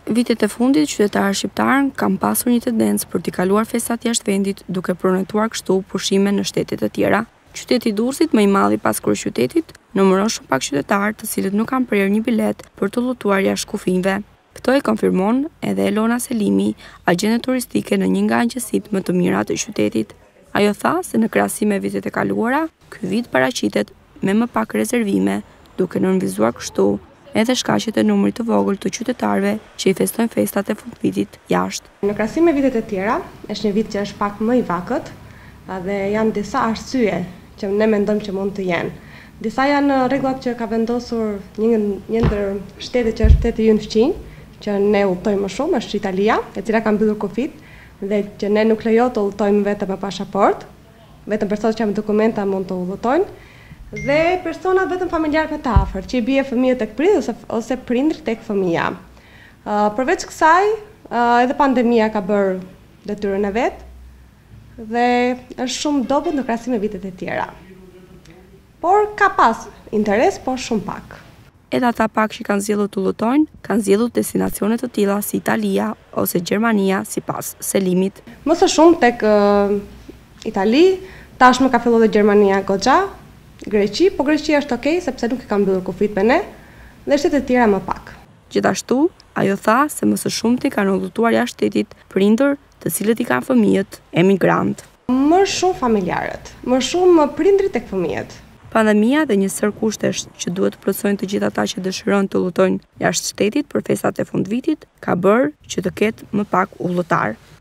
Vitet e fundit, qytetarët shqiptarë kanë pasur një tendencë për t'i kaluar festat jashtë vendit duke pronetuar kështu pushime në shtete të tjera. Qyteti i Durrësit, më i madh pas kryeqytetit, numëron shumë pak qytetarë të cilët nuk kanë prerë një bilet për të udhëtuar jashtë kufive. Këto e konfirmon edhe Elona Selimi, agjente turistike në një nga aqësitë më të mira të qytetit. Ajo tha se në krahasim me vitet e kaluara, ky vit paraqitet me më pak rezervime, duke nënvizuar kështu edhe shkaqjet e numrit të vogël të qytetarëve që i festojnë festat e fundvitit jashtë. Në krahasim me vitet e tjera, është një vit që është pak më i vakët dhe janë disa arsye që ne mendojmë që mund të jenë. Disa janë rregullat që ka vendosur një ndër shtetet që është shteti ynë fqinj, që ne udhtojmë më shumë, është Italia, e cila ka mbyllur kufit dhe që ne nuk lejo të udhtojmë vetëm me pasaport, vetëm personat që kanë dokumenta mund të udhëtojnë. Dhe personat vetëm familjarë më të afërt, që i bie fëmijët tek prindërit ose prindrit tek fëmia. Përveç kësaj, edhe pandemia ka bërë detyrën e vet dhe është shumë dobët në krahasim me vitet e tjera. Por ka pas interes, por shumë pak. Edhe ata pak që kanë zgjedhur të udhëtojnë, kanë zgjedhur destinacione të tilla si Italia ose Gjermania, sipas Selimit. Më së shumë tek Itali, tashmë ka filluar edhe Gjermania goxha. Greqi, po Greqia është okay sepse nuk i kanë mbyllur kufit me ne dhe shtetet e tjera më pak. Gjithashtu, ajo tha se më së shumti kanë udhëtuar jashtë shtetit prindër të cilët i kanë fëmijët emigrant. Më shumë familjarët, më shumë prindrit tek fëmijët. Pandemia dhe një sër kushtesh që duhet të plotësojnë të gjithë ata që dëshirojnë të udhëtojnë jashtë shtetit për festat e fundvitit ka bërë që të ketë më pak udhëtar.